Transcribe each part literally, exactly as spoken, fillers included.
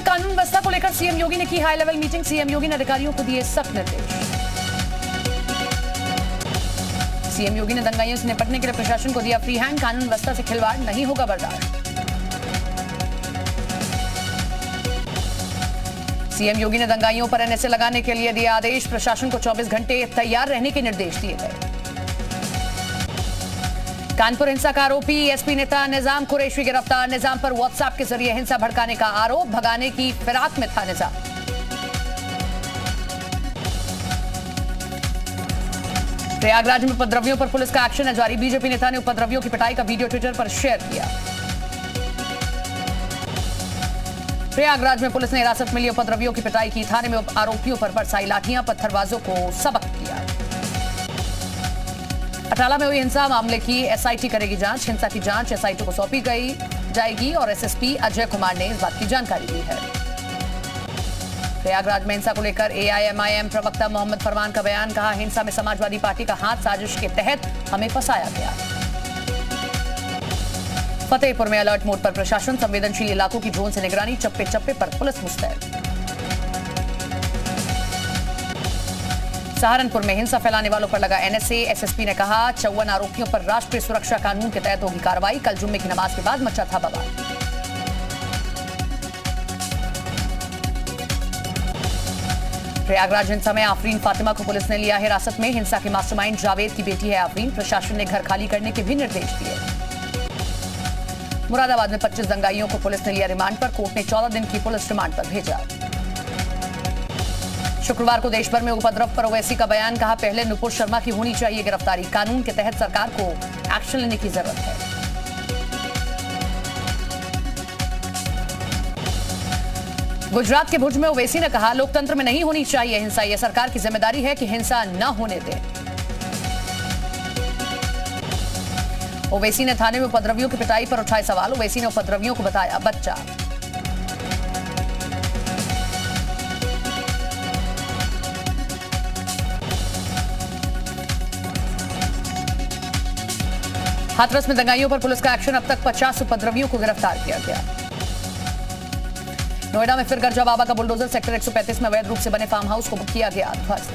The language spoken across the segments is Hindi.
कानून व्यवस्था को लेकर सीएम योगी ने की high level meeting. CM Yogi ने अधिकारियों को दिए सख्त निर्देश। सीएम योगी ने दंगाइयों से निपटने के लिए प्रशासन को दिया फ्री हैंड। कानून व्यवस्था से खिलवाड़ नहीं होगा बर्दाश्त। सीएम योगी ने दंगाइयों पर एनएसए लगाने के लिए दिया आदेश। प्रशासन को चौबीस घंटे तैयार रहने के निर्देश दिए गए। कानपुर हिंसा का आरोपी एसपी नेता निजाम कुरैशी गिरफ्तार। निजाम पर व्हाट्सएप के जरिए हिंसा भड़काने का आरोप। भगाने की फिराक में था निजाम। प्रयागराज में उपद्रवियों पर पुलिस का एक्शन है जारी। बीजेपी नेता ने उपद्रवियों की पिटाई का वीडियो ट्विटर पर शेयर किया। प्रयागराज में पुलिस ने हिरासत में लिए उपद्रवियों की पिटाई की। थाने में आरोपियों पर बरसाई लाठियां। पत्थरबाजों को सबक दिया। अटाला में हुई हिंसा मामले की एसआईटी करेगी जांच। हिंसा की जांच एसआईटी को सौंपी गई जाएगी और एसएसपी अजय कुमार ने इस बात की जानकारी दी है। प्रयागराज में हिंसा को लेकर एआईएमआईएम प्रवक्ता मोहम्मद फरमान का बयान। कहा, हिंसा में समाजवादी पार्टी का हाथ साजिश के तहत हमें फंसाया गया। फतेहपुर में अलर्ट मोड पर प्रशासन। संवेदनशील इलाकों की ड्रोन से निगरानी। चप्पे चप्पे पर पुलिस मुस्तैद। सहारनपुर में हिंसा फैलाने वालों पर लगा एनएसए। एसएसपी ने कहा, चौवन आरोपियों पर राष्ट्रीय सुरक्षा कानून के तहत होगी कार्रवाई। कल जुम्मे की नमाज के बाद मचा था बवाल। प्रयागराज हिंसा में आफरीन फातिमा को पुलिस ने लिया हिरासत में। हिंसा के मास्टरमाइंड जावेद की बेटी है आफरीन। प्रशासन ने घर खाली करने के भी निर्देश दिए। मुरादाबाद में पच्चीस दंगाइयों को पुलिस ने लिया रिमांड पर। कोर्ट ने चौदह दिन की पुलिस रिमांड पर भेजा। शुक्रवार को देश भर में उपद्रव पर ओवैसी का बयान। कहा, पहले नुपुर शर्मा की होनी चाहिए गिरफ्तारी। कानून के तहत सरकार को एक्शन लेने की जरूरत है। गुजरात के भुज में ओवैसी ने कहा, लोकतंत्र में नहीं होनी चाहिए हिंसा। यह सरकार की जिम्मेदारी है कि हिंसा न होने दें। ओवैसी ने थाने में उपद्रवियों की पिटाई पर उठाए सवाल। ओवैसी ने उपद्रवियों को बताया बच्चा। हाथरस में दंगाइयों पर पुलिस का एक्शन। अब तक पचास उपद्रवियों को गिरफ्तार किया गया। नोएडा में फिर गरजा बाबा का बुलडोजर। सेक्टर एक सौ पैंतीस में अवैध रूप से बने फार्म हाउस को किया गया ध्वस्त।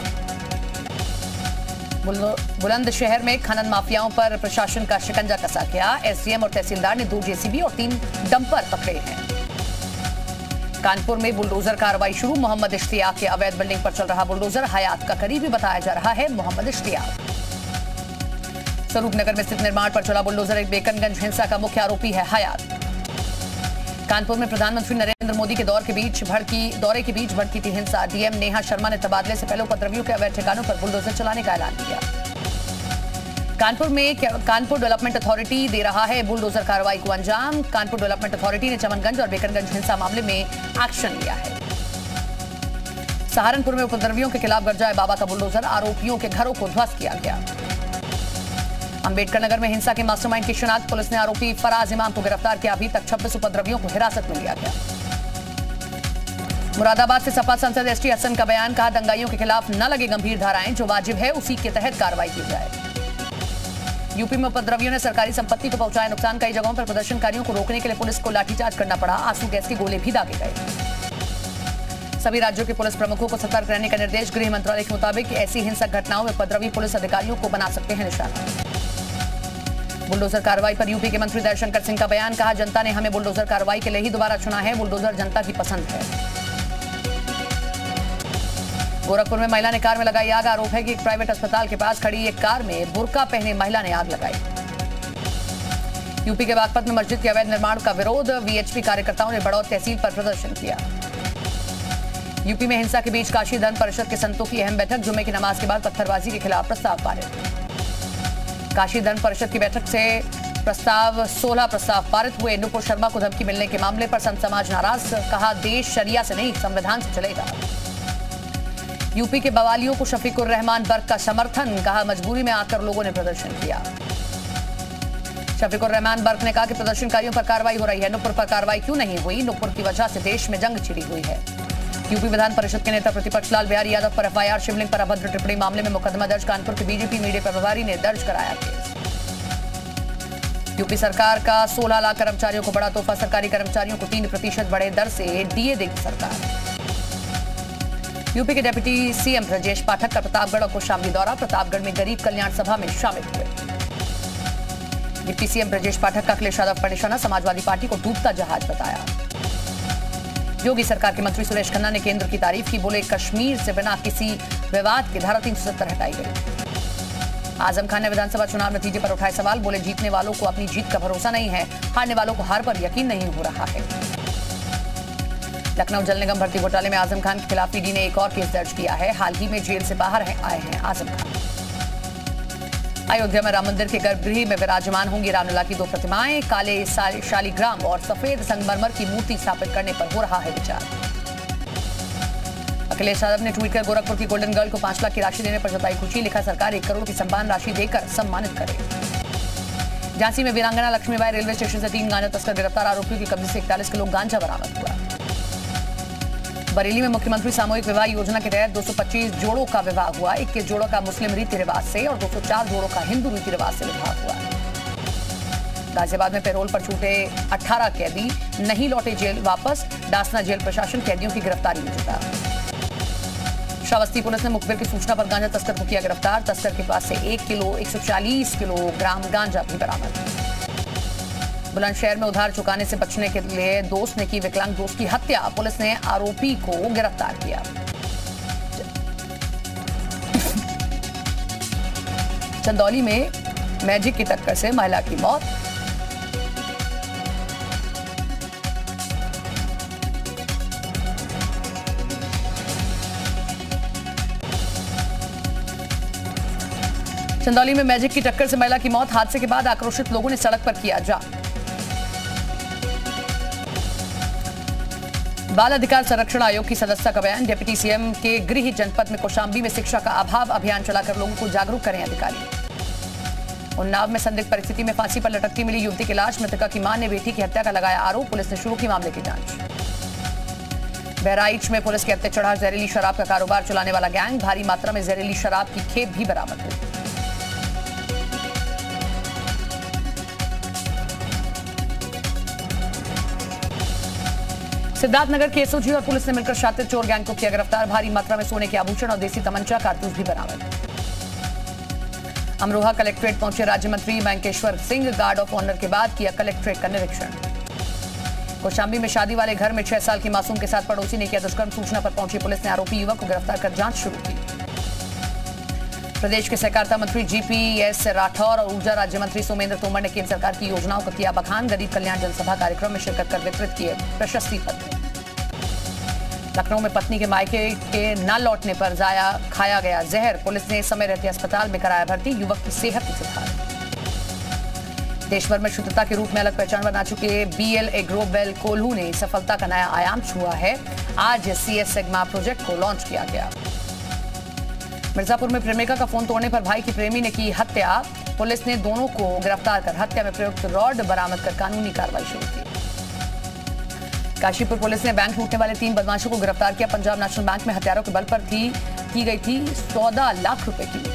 बुलंदशहर में खनन माफियाओं पर प्रशासन का शिकंजा कसा गया। एसडीएम और तहसीलदार ने दो जेसीबी और तीन डंपर पकड़े हैं। कानपुर में बुलडोजर कार्रवाई शुरू। मोहम्मद इश्तियाक के अवैध बिल्डिंग पर चल रहा बुलडोजर। हयात का करीबी बताया जा रहा है मोहम्मद इश्तियाक। स्वरूप नगर में स्थित निर्माण पर चला बुलडोजर। एक बेकनगंज हिंसा का मुख्य आरोपी है हयात। कानपुर में प्रधानमंत्री नरेंद्र मोदी के दौर के बीच भड़की दौरे के बीच भड़की थी हिंसा। डीएम नेहा शर्मा ने तबादले से पहले उपद्रवियों के अवैध ठिकानों पर बुलडोजर चलाने का ऐलान किया। कानपुर में कानपुर डेवलपमेंट अथॉरिटी दे रहा है बुलडोजर कार्रवाई को अंजाम। कानपुर डेवलपमेंट अथॉरिटी ने चमनगंज और बेकनगंज हिंसा मामले में एक्शन लिया है। सहारनपुर में उपद्रवियों के खिलाफ गरजाए बाबा का बुलडोजर। आरोपियों के घरों को ध्वस्त किया गया। अंबेडकर नगर में हिंसा के मास्टरमाइंड की शिनाख्त। पुलिस ने आरोपी फराज इमाम को गिरफ्तार किया। अभी तक छब्बीस उपद्रवियों को हिरासत में लिया गया। मुरादाबाद से सपा सांसद एसटी हसन का बयान। कहा, दंगाइयों के खिलाफ न लगे गंभीर धाराएं। जो वाजिब है उसी के तहत कार्रवाई की जाए। यूपी में उपद्रवियों ने सरकारी संपत्ति को पहुंचाया नुकसान। कई जगहों पर प्रदर्शनकारियों को रोकने के लिए पुलिस को लाठीचार्ज करना पड़ा। आंसू गैस के गोले भी दागे गए। सभी राज्यों के पुलिस प्रमुखों को सतर्क रहने का निर्देश। गृह मंत्रालय के मुताबिक ऐसी हिंसक घटनाओं में उपद्रवी पुलिस अधिकारियों को बना सकते हैं निशाना। बुलडोजर कार्रवाई पर यूपी के मंत्री दयाशंकर सिंह का बयान। कहा, जनता ने हमें बुलडोजर कार्रवाई के लिए ही दोबारा चुना है। बुलडोजर जनता की पसंद है। गोरखपुर में महिला ने कार में लगाई आग। आरोप है कि एक प्राइवेट अस्पताल के पास खड़ी एक कार में बुर्का पहने महिला ने आग लगाई। यूपी के बागपत में मस्जिद के अवैध निर्माण का विरोध। वीएचपी कार्यकर्ताओं ने बड़ौद तहसील पर प्रदर्शन किया। यूपी में हिंसा के बीच काशी धर्म परिषद के संतों की अहम बैठक। जुम्मे की नमाज के बाद पत्थरबाजी के खिलाफ प्रस्ताव पारित। काशी धर्म परिषद की बैठक से प्रस्ताव सोलह प्रस्ताव पारित हुए। नुपुर शर्मा को धमकी मिलने के मामले पर संत समाज नाराज। कहा, देश शरिया से नहीं संविधान से चलेगा। यूपी के बवालियों को शफीकुर रहमान बर्क का समर्थन। कहा, मजबूरी में आकर लोगों ने प्रदर्शन किया। शफीकुर रहमान बर्क ने कहा कि प्रदर्शनकारियों पर कार्रवाई हो रही है। नुपुर पर कार्रवाई क्यों नहीं हुई? नुपुर की वजह से देश में जंग छिड़ी हुई है। यूपी विधान परिषद के नेता प्रतिपक्ष लाल बिहारी यादव पर एफआईआर। शिवलिंग पर अभद्र टिप्पणी मामले में मुकदमा दर्ज। कानपुर के बीजेपी मीडिया प्रभारी ने दर्ज कराया केस। यूपी सरकार का सोलह लाख कर्मचारियों को बड़ा तोहफा, सरकारी कर्मचारियों को तीन प्रतिशत बढ़े दर से डीए देगी सरकार। यूपी के डिप्टी सीएम ब्रजेश पाठक का प्रतापगढ़ और कौशाम्बी दौरा, प्रतापगढ़ में गरीब कल्याण सभा में शामिल हुए। डिप्टी सीएम ब्रजेश पाठक का अखिलेश यादव पर निशाना, समाजवादी पार्टी को डूबता जहाज बताया। योगी सरकार के मंत्री सुरेश खन्ना ने केंद्र की तारीफ की, बोले कश्मीर से बिना किसी विवाद के धारा तीन सौ सत्तर हटाई गई। आजम खान ने विधानसभा चुनाव नतीजे पर उठाए सवाल, बोले जीतने वालों को अपनी जीत का भरोसा नहीं है, हारने वालों को हार पर यकीन नहीं हो रहा है। लखनऊ जल निगम भर्ती घोटाले में आजम खान के खिलाफ ईडी ने एक और केस दर्ज किया है। हाल ही में जेल से बाहर है, आए हैं आजम खान। अयोध्या में राम मंदिर के गर्भगृह में विराजमान होंगी रामलला की दो प्रतिमाएं, काले शालिग्राम और सफेद संगमरमर की मूर्ति स्थापित करने पर हो रहा है विचार। अखिलेश यादव ने ट्वीट कर गोरखपुर की गोल्डन गर्ल को पांच लाख की राशि देने पर जताई खुशी, लिखा सरकार एक करोड़ की सम्मान राशि देकर सम्मानित करे। झांसी में वीरांगना लक्ष्मीबाई रेलवे स्टेशन से तीन गांजा तस्कर गिरफ्तार, आरोपियों की कब्जे से इकतालीस किलो गांजा बरामद हुआ। बरेली में मुख्यमंत्री सामूहिक विवाह योजना के तहत दो सौ पच्चीस जोड़ों का विवाह हुआ, इक्कीस जोड़ों का मुस्लिम रीति रिवाज से और दो सौ चार जोड़ों का हिंदू रीति रिवाज से विवाह हुआ। गाजियाबाद में पैरोल पर छूटे अठारह कैदी नहीं लौटे जेल वापस, डासना जेल प्रशासन कैदियों की गिरफ्तारी में जुटा। श्रावस्ती पुलिस ने मुखबिर की सूचना पर गांजा तस्कर को किया गिरफ्तार, तस्कर के पास से एक किलो एक सौ चालीस किलोग्राम गांजा भी बरामद। बुलंदशहर में उधार चुकाने से बचने के लिए दोस्त ने की विकलांग दोस्त की हत्या, पुलिस ने आरोपी को गिरफ्तार किया। चंदौली में मैजिक की टक्कर से महिला की मौत, चंदौली में मैजिक की टक्कर से महिला की मौत, हादसे के बाद आक्रोशित लोगों ने सड़क पर किया जाम। बाल अधिकार संरक्षण आयोग की सदस्यता का बयान, डिप्टी सीएम के गृह जनपद में कौशाम्बी में शिक्षा का अभाव अभियान चलाकर लोगों को जागरूक करें अधिकारी। उन्नाव में संदिग्ध परिस्थिति में फांसी पर लटकती मिली युवती की लाश, मृतका की मां ने बेटी की हत्या का लगाया आरोप, पुलिस ने शुरू की मामले की जांच। बहराइच में पुलिस के हत्या चढ़ा जहरीली शराब का कारोबार चलाने वाला गैंग, भारी मात्रा में जहरीली शराब की खेप भी बरामद हुई। सिद्धार्थनगर के एसओजी और पुलिस ने मिलकर शातिर चोर गैंग को किया गिरफ्तार, भारी मात्रा में सोने के आभूषण और देसी तमंचा कारतूस भी बरामद। अमरोहा कलेक्ट्रेट पहुंचे राज्य मंत्री Mayankeshwar Singh, guard of honour के बाद किया कलेक्ट्रेट का निरीक्षण। कौशाम्बी में शादी वाले घर में छह साल की मासूम के साथ पड़ोसी ने किया दुष्कर्म, सूचना पर पहुंची पुलिस ने आरोपी युवक को गिरफ्तार कर जांच शुरू की। प्रदेश के सहकारिता मंत्री जीपीएस राठौर और ऊर्जा राज्य मंत्री सोमेंद्र तोमर ने केंद्र सरकार की योजनाओं का किया बखान, गरीब कल्याण जनसभा कार्यक्रम में शिरकत कर वितरित किए प्रशस्ति पत्र। लखनऊ में पत्नी के मायके के न लौटने पर जाया खाया गया जहर, पुलिस ने समय रहते अस्पताल में कराया भर्ती, युवक की सेहत में सुधार। देश भर में शुद्धता के रूप में अलग पहचान बना चुके बीएल एग्रोवेल कोल्हू ने सफलता का नया आयाम छुआ है, आज सीएस सिग्मा प्रोजेक्ट को लॉन्च किया गया। मिर्जापुर में प्रेमिका का फोन तोड़ने पर भाई की प्रेमी ने की हत्या, पुलिस ने दोनों को गिरफ्तार कर हत्या में प्रयुक्त रॉड बरामद कर कानूनी कार्रवाई शुरू की। काशीपुर पुलिस ने बैंक लूटने वाले तीन बदमाशों को गिरफ्तार किया, पंजाब नेशनल बैंक में हथियारों के बल पर थी की गई थी चौदह लाख रुपए की।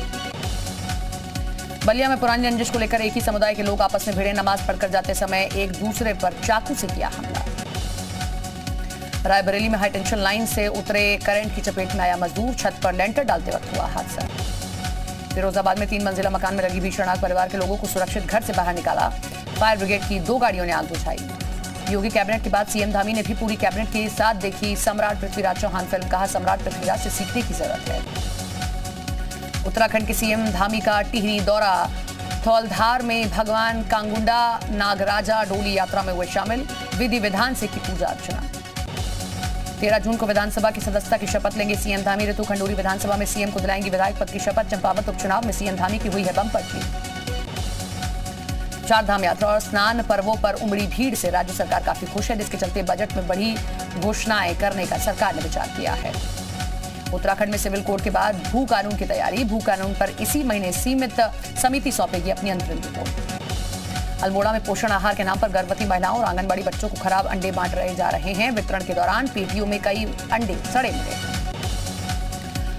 बलिया में पुरानी रंजिश को लेकर एक ही समुदाय के लोग आपस में भिड़े, नमाज पढ़कर जाते समय एक दूसरे पर चाकू से किया हमला। रायबरेली में हाई टेंशन लाइन से उतरे करंट की चपेट में आया मजदूर, छत पर लेंटर डालते वक्त हुआ हादसा। फिरोजाबाद में तीन मंजिला मकान में लगी भीषण आग, परिवार के लोगों को सुरक्षित घर से बाहर निकाला, फायर ब्रिगेड की दो गाड़ियों ने आग बुझाई। योगी कैबिनेट के बाद सीएम धामी ने भी पूरी कैबिनेट के साथ देखी सम्राट पृथ्वीराज चौहान फिल्म, कहा सम्राट पृथ्वीराज से सीखने की जरूरत है। उत्तराखंड के सीएम धामी का टिहरी दौरा, धौलधार में भगवान कांगुंडा नागराजा डोली यात्रा में हुए शामिल, विधि विधान से की पूजा अर्चना। तेरह जून को विधानसभा की सदस्यता की शपथ लेंगे सीएम धामी, ऋतु खंडूरी विधानसभा में सीएम को दिलाएंगी विधायक पद की शपथ। चंपावत उपचुनाव में सीएम धामी की हुई है बम्पर जीत। चार धाम यात्रा और स्नान पर्वों पर उमड़ी भीड़ से राज्य सरकार काफी खुश है, जिसके चलते बजट में बड़ी घोषणाएं करने का सरकार ने विचार किया है। उत्तराखंड में सिविल कोड के बाद भू कानून की तैयारी, भू कानून पर इसी महीने सीमित समिति सौंपेगी अपनी अंतरिम रिपोर्ट। अल्मोड़ा में पोषण आहार के नाम पर गर्भवती महिलाओं और आंगनबाड़ी बच्चों को खराब अंडे बांट रहे जा रहे हैं, वितरण के दौरान पेटियों में कई अंडे सड़े मिले।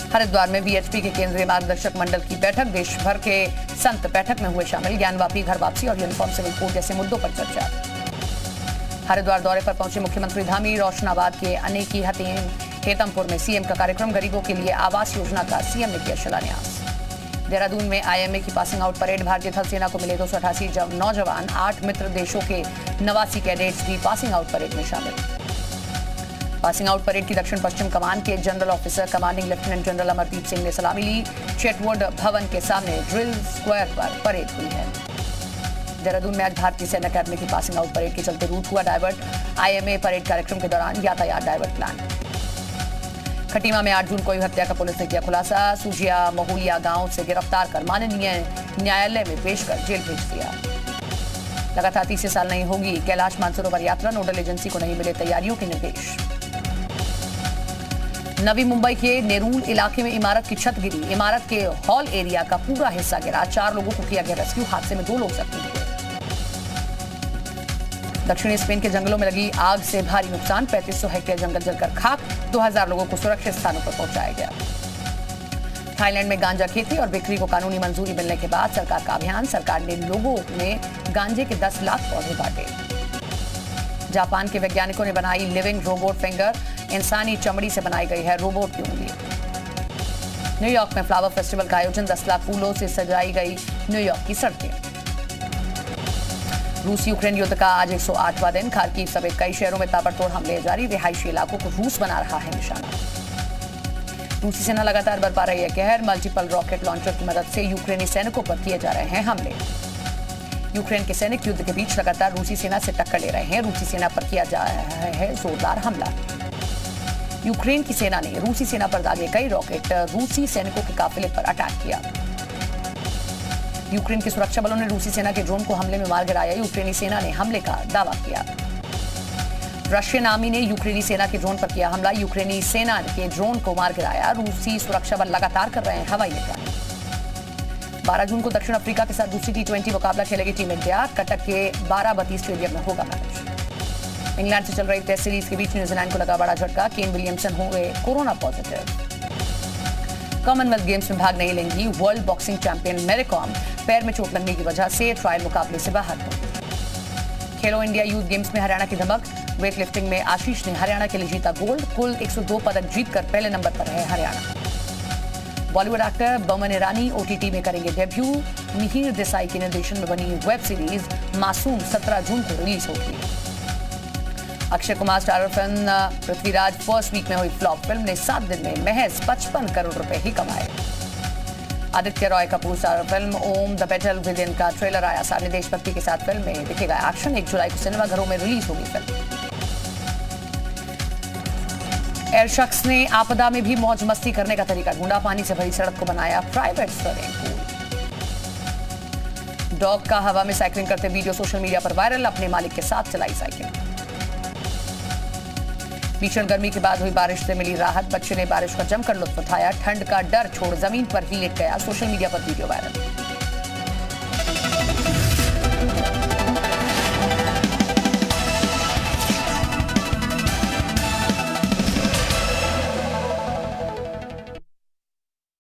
हरिद्वार में वीएचपी के केंद्रीय मार्गदर्शक मंडल की बैठक, देश भर के संत बैठक में हुए शामिल, ज्ञानवापी, घर वापसी और यूनिफॉर्म सिविल कोड जैसे मुद्दों पर चर्चा। हरिद्वार दौरे पर पहुंचे मुख्यमंत्री धामी, रोशनाबाद के अनेकी हतीम, हेतमपुर में सीएम का कार्यक्रम, गरीबों के लिए आवास योजना का सीएम ने किया शिलान्यास। देहरादून में आईएमए की पासिंग आउट परेड, भारतीय थल सेना को मिले दो सौ अठासी नौजवान, आठ मित्र देशों के नवासी कैडेट्स भी पासिंग आउट परेड में शामिल। पासिंग आउट परेड की दक्षिण पश्चिम कमान के general officer commanding lieutenant general Amardeep Singh ने सलामी ली। चेटवुड भवन के सामने ड्रिल स्क्वायर पर परेड हुई है। देहरादून में आज भारतीय सैन्य अकादमी की पासिंग आउट परेड के चलते रूट हुआ डायवर्ट, आईएमए परेड कार्यक्रम के दौरान यातायात डायवर्ट प्लान। खटीमा में आठ जून को हत्या का पुलिस ने किया खुलासा, सूजिया महुलिया गांव से गिरफ्तार कर माननीय न्यायालय में पेश कर जेल भेज दिया। लगातार तीसरे साल नहीं होगी कैलाश मानसरोवर यात्रा, नोडल एजेंसी को नहीं मिले तैयारियों के निर्देश। नवी मुंबई के नेरूल इलाके में इमारत की छत गिरी, इमारत के हॉल एरिया का पूरा हिस्सा गिरा, चार लोगों को किया गया रेस्क्यू, हादसे में दो लोग जख्मी हुए। दक्षिणी स्पेन के जंगलों में लगी आग से भारी नुकसान, पैंतीस सौ हेक्टेयर जंगल जलकर खाक, दो हज़ार लोगों को सुरक्षित स्थानों पर पहुंचाया गया। थाईलैंड में गांजा खेती और बिक्री को कानूनी मंजूरी मिलने के बाद सरकार का अभियान, सरकार ने लोगों में गांजे के दस लाख पौधे बांटे। जापान के वैज्ञानिकों ने बनाई लिविंग रोबोट फिंगर, इंसानी चमड़ी से बनाई गई है रोबोट की उंगली। न्यूयॉर्क में फ्लावर फेस्टिवल का आयोजन, दस लाख फूलों से सजाई गई न्यूयॉर्क की सड़कें। रूस यूक्रेन युद्ध का आज एक सौ आठवां दिन, खार्किव समेत कई शहरों में ताबड़तोड़ हमले जारी, रिहायशी इलाकों को रूस बना रहा है निशाना। रूसी सेना लगातार बरपा रही है कहर, मल्टीपल रॉकेट लॉन्चर की मदद से यूक्रेनी सैनिकों पर किए जा रहे हैं हमले। यूक्रेन के सैनिक युद्ध के बीच लगातार रूसी सेना से टक्कर ले रहे हैं, रूसी सेना पर किया जा रहा है जोरदार हमला। यूक्रेन की सेना ने रूसी सेना पर दागे कई रॉकेट, रूसी सैनिकों के काफिले पर अटैक किया। यूक्रेन के सुरक्षा बलों ने रूसी सेना के ड्रोन को हमले में मार गिराया, यूक्रेनी सेना ने हमले का दावा किया। रशियन आर्मी ने यूक्रेनी सेना के ड्रोन पर किया हमला, यूक्रेनी सेना के ड्रोन को मार गिराया, रूसी सुरक्षा बल लगातार कर रहे हैं हवाई निगरानी। बारह जून को दक्षिण अफ्रीका के साथ दूसरी टी ट्वेंटी मुकाबला खेलेगी टीम इंडिया, कटक के बाराबती स्टेडियम में होगा मैच। इंग्लैंड से चल रही टेस्ट सीरीज के बीच न्यूजीलैंड को लगा बड़ा झटका, केन विलियमसन हुए कोरोना पॉजिटिव। कॉमनवेल्थ गेम्स में भाग नहीं लेंगी world boxing champion Mary Kom, पैर में चोट लगने की वजह से ट्रायल मुकाबले से बाहर हुई। खेलो इंडिया यूथ गेम्स में हरियाणा की धमक, वेट लिफ्टिंग में आशीष ने हरियाणा के लिए जीता गोल्ड, कुल एक सौ दो पदक जीतकर पहले नंबर पर है हरियाणा। बॉलीवुड एक्टर बमन ईरानी ओटीटी में करेंगे डेब्यू, मिहिर देसाई के निर्देशन में बनी वेब सीरीज मासूम सत्रह जून को रिलीज होगी। Akshay Kumar starrer film Prithviraj first week में हुई फ्लॉप, फिल्म ने सात दिन में महज पचपन करोड़ रुपए ही कमाए। Aditya Roy Kapur starrer film Om the battle within का ट्रेलर आया, सामने देशभक्ति के साथ फिल्म में दिखेगा एक्शन, एक जुलाई को सिनेमाघरों में रिलीज होगी फिल्म। एयर शख्स ने आपदा में भी मौज मस्ती करने का तरीका ढूंढा, पानी से भरी सड़क को बनाया प्राइवेट स्विमिंग पूल। डॉग का हवा में साइकिलिंग करते वीडियो सोशल मीडिया पर वायरल, अपने मालिक के साथ चलाई साइकिल। भीषण गर्मी के बाद हुई बारिश से मिली राहत, बच्चे ने बारिश का जमकर लुत्फ उठाया, ठंड का डर छोड़ जमीन पर ही लेट गया, सोशल मीडिया पर वीडियो वायरल।